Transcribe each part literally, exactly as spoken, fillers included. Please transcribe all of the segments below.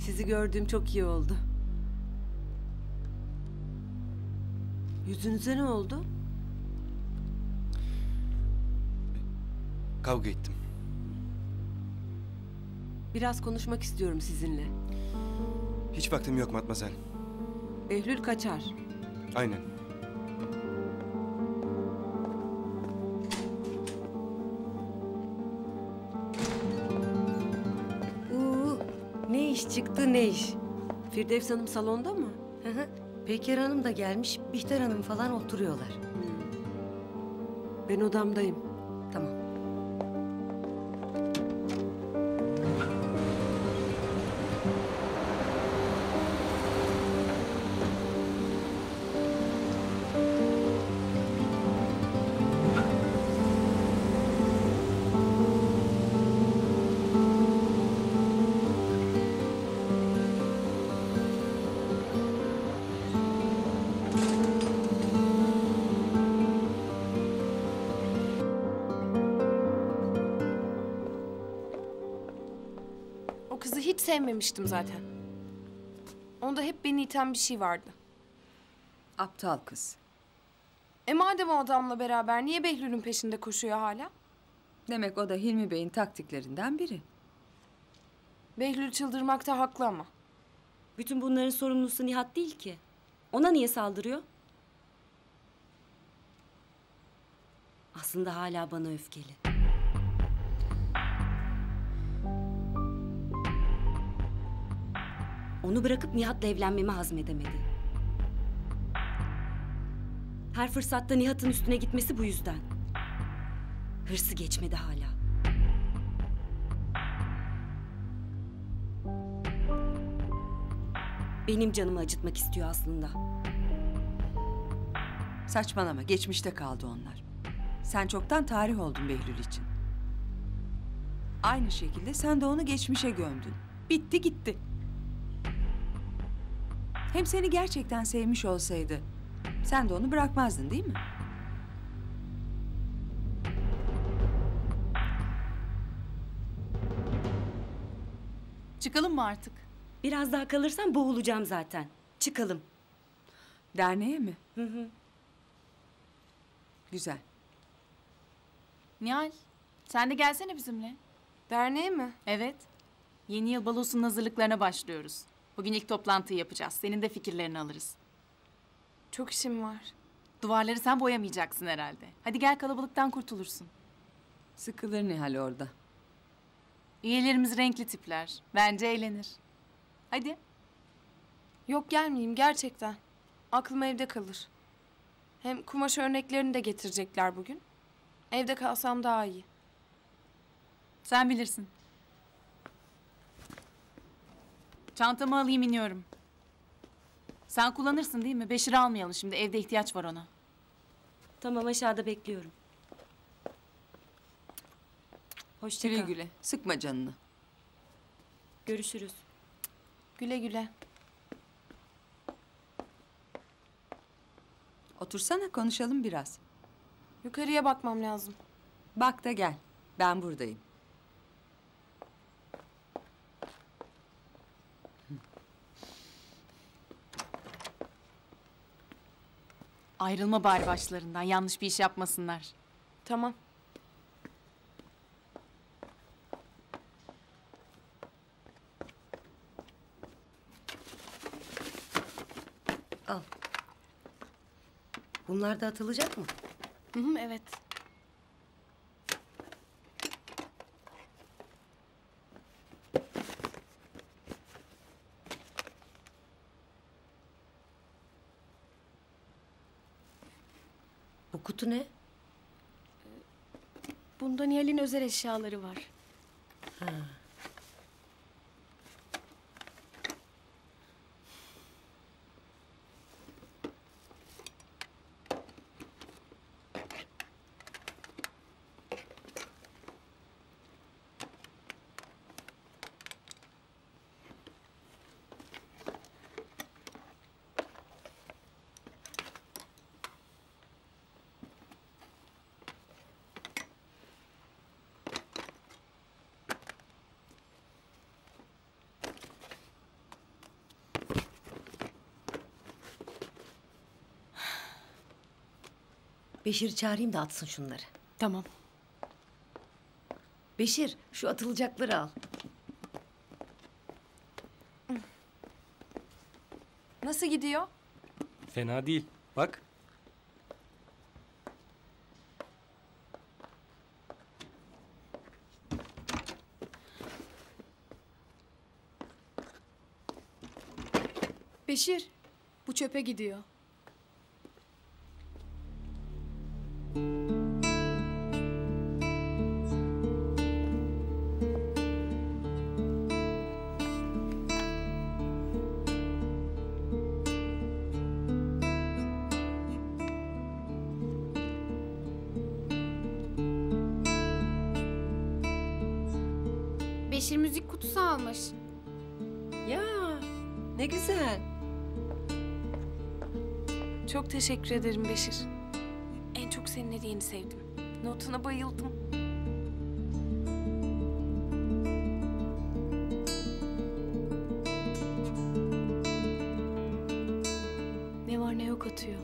Sizi gördüğüm çok iyi oldu. Yüzünüze ne oldu? Kavga ettim. Biraz konuşmak istiyorum sizinle. Hiç vaktim yok Matmazel. Behlül kaçar. Aynen. Uuu, ne iş çıktı ne iş? Firdevs Hanım salonda mı? Hı hı. Peker Hanım da gelmiş, Bihter Hanım falan oturuyorlar. Ben odamdayım. Tamam. O kızı hiç sevmemiştim zaten. Onda hep beni iten bir şey vardı. Aptal kız. E madem o adamla beraber niye Behlül'ün peşinde koşuyor hala? Demek o da Hilmi Bey'in taktiklerinden biri. Behlül çıldırmakta haklı ama. Bütün bunların sorumlusu Nihat değil ki. Ona niye saldırıyor? Aslında hala bana öfkeli. Onu bırakıp Nihat'la evlenmemi hazmedemedi. Her fırsatta Nihat'ın üstüne gitmesi bu yüzden. Hırsı geçmedi hala. Benim canımı acıtmak istiyor aslında. Saçmalama, geçmişte kaldı onlar. Sen çoktan tarih oldun Behlül için. Aynı şekilde sen de onu geçmişe gömdün. Bitti gitti. Hem seni gerçekten sevmiş olsaydı sen de onu bırakmazdın değil mi? Çıkalım mı artık? Biraz daha kalırsam boğulacağım zaten. Çıkalım. Derneğe mi? Hı hı. Güzel. Nihal, sen de gelsene bizimle. Derneğe mi? Evet. Yeni yıl balosunun hazırlıklarına başlıyoruz. Bugün ilk toplantıyı yapacağız. Senin de fikirlerini alırız. Çok işim var. Duvarları sen boyamayacaksın herhalde. Hadi gel, kalabalıktan kurtulursun. Sıkılır Nihal orada. Üyelerimiz renkli tipler. Bence eğlenir. Hadi. Yok gelmeyeyim gerçekten. Aklım evde kalır. Hem kumaş örneklerini de getirecekler bugün. Evde kalsam daha iyi. Sen bilirsin. Çantamı alayım, iniyorum. Sen kullanırsın değil mi? Beşir'i almayalım şimdi. Evde ihtiyaç var ona. Tamam, aşağıda bekliyorum. Hoşça Güle kal. güle. Sıkma canını. Görüşürüz. Güle güle. Otursana, konuşalım biraz. Yukarıya bakmam lazım. Bak da gel. Ben buradayım. Ayrılma bari başlarından. Yanlış bir iş yapmasınlar. Tamam. Al. Bunlar da atılacak mı? Hı hı, evet. Bu kutu ne? Bunda Nihal'in özel eşyaları var. Ha. Beşir'i çağırayım da atsın şunları. Tamam. Beşir, şu atılacakları al. Nasıl gidiyor? Fena değil. Bak. Beşir, bu çöpe gidiyor. Beşir müzik kutusu almış. Ya ne güzel. Çok teşekkür ederim Beşir. En çok senin hediyeni sevdim. Notuna bayıldım. Ne var ne yok atıyor.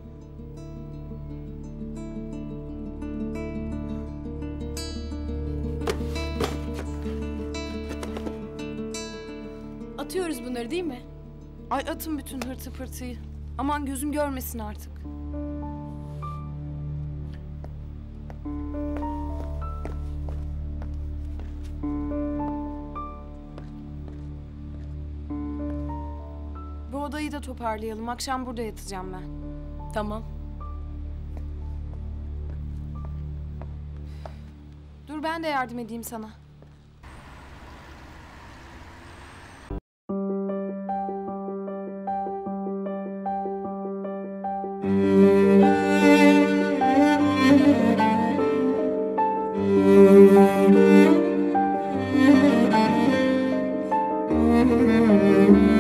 Atıyoruz bunları değil mi? Ay atın bütün hırtı pırtıyı. Aman gözüm görmesin artık. Bu odayı da toparlayalım. Akşam burada yatacağım ben. Tamam. Dur ben de yardım edeyim sana. Thank you.